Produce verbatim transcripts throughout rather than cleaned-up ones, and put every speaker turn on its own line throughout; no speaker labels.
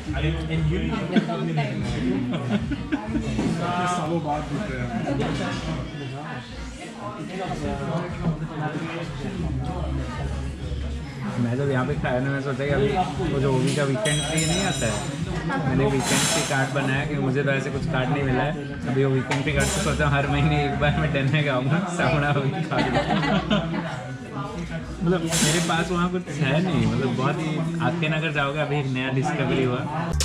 सालों बाद दिख रहे हैं।
मैं जब यहाँ पे खाया ना मैं सोचा कि अभी वो जो ओवी का वीकेंड फ्री नहीं आता है, मैंने वीकेंड फ्री कार्ड बनाया कि मुझे तो ऐसे कुछ कार्ड नहीं मिला है अभी। वो वीकेंड फ्री कार्ड से सोचा हर महीने एक बार मैं डन में आऊँगा सामना खा मतलब मेरे पास वहाँ कुछ है नहीं, मतलब बहुत ही आके नगर जाओगे अभी एक नया डिस्कवरी हुआ।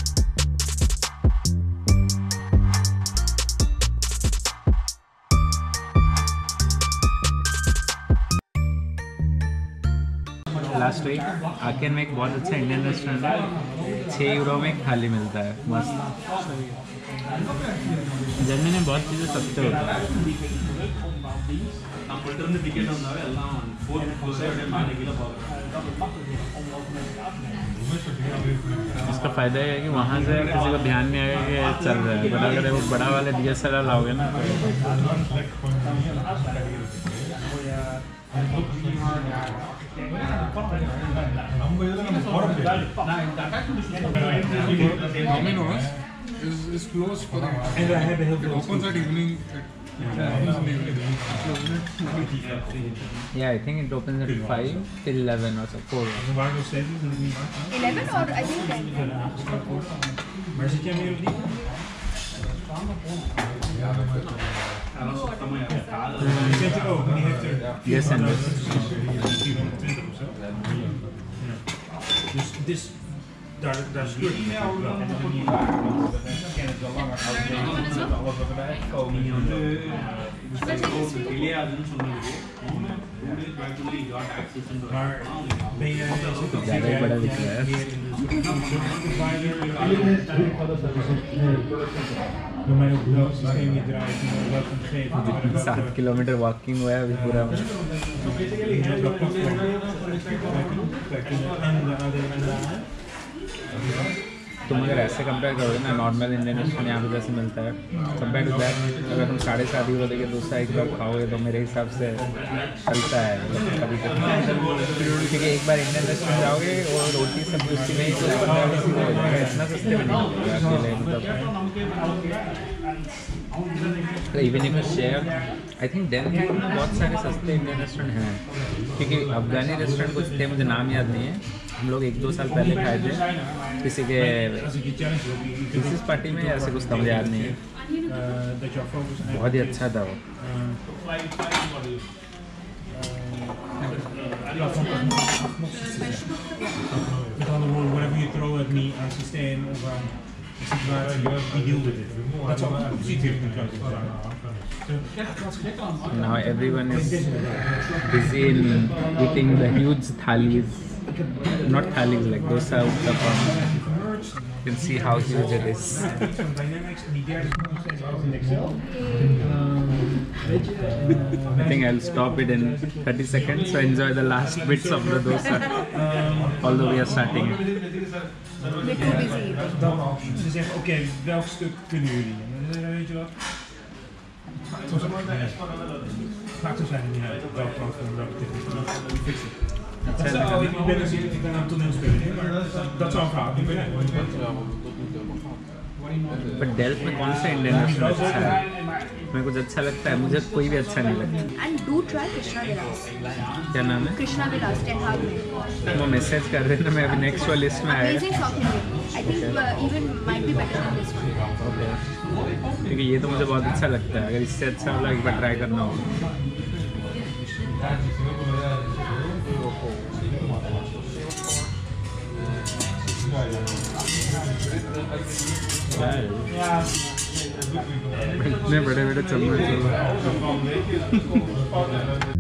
लास्ट वीक आकेन में एक बहुत अच्छा इंडियन रेस्टोरेंट है, छः यूरो में थाली मिलता है, मस्त। जर्मनी में बहुत चीज़ें सस्ते होते हैं। इसका फ़ायदा ये है कि वहाँ से किसी को ध्यान नहीं आएगा कि चल रहा है, बट अगर वो बड़ा वाले डी एस एल आर लाओगे ना तो
Domino's is is closed for them. And I had it opens at evening.
Yeah, I think it opens at five till eleven or so. Four.
Eleven or I think ten.
Yes, and this.
Dus this, daar, daar scheurt het natuurlijk wel. En dan moet je kennen het wel langer houden. Alles wat erbij gekomen is. Maar ben je
ज़्यादा बड़ा दिख रहा है।
door mij ook welk systeem je draait en welk omgeving.
सात kilometre walking हुआ है अभी पूरा। तुम अगर ऐसे कंपेयर करोगे ना नॉर्मल इंडियन रेस्टोरेंट यहाँ पे जैसे मिलता है कंपेयर टू दैट, अगर तुम साढ़े सात यूरो देके दूसरा एक बार खाओगे तो मेरे हिसाब से चलता है कभी कभी। क्योंकि एक बार इंडियन रेस्टोरेंट जाओगे और रोटी सब उसी में ही तो पंद्रह बीस हो जाएगा, इतना सस्ते में नहीं मिलेगा अकेले। मतलब even if share I think then में बहुत सारे सस्ते इंडियन रेस्टोरेंट हैं, क्योंकि अफगानी रेस्टोरेंट कुछ थे मुझे नाम याद नहीं है, हम लोग एक दो साल पहले खाए थे किसी के किसी पार्टी में, ऐसे कुछ मुझे याद नहीं है, बहुत ही अच्छा था वो।
Whatever you throw at me aan systeem of aan situatie, we deal with it. That's all. Ziet hier in
Now everyone is busy in eating the huge thalis, not thalis like dosa, uttapam. You can see how huge it is. I think I'll stop it in thirty seconds, so enjoy the last bits of the dosa, although we are starting it.
We're too busy.
Ze zeggen, oké, okay, welk stuk kunnen jullie? Weet je wat? Maakt zo zijn er niet uit, welk kant van welke techniek. Ik ben ik ben aan het toneelspelen, maar dat zou een verhaal niet zijn.
But Delft में कौन सा Indian restaurant अच्छा है? मेरे को अच्छा लगता है, मुझे कोई भी अच्छा नहीं लगता।
And do try Krishna Vilas.
क्या नाम है?
Krishna Vilas, Ten Hag में.
वो मैसेज कर रहे ना, मैं अभी नेक्स्ट वाली लिस्ट में आएगा।
Amazing South Indian. I think uh, even might be better than this one.
Okay, क्योंकि ये तो मुझे बहुत अच्छा लगता है, अगर इससे अच्छा वाला एक बार ट्राई करना होगा। इतने बड़े बड़े चम्मच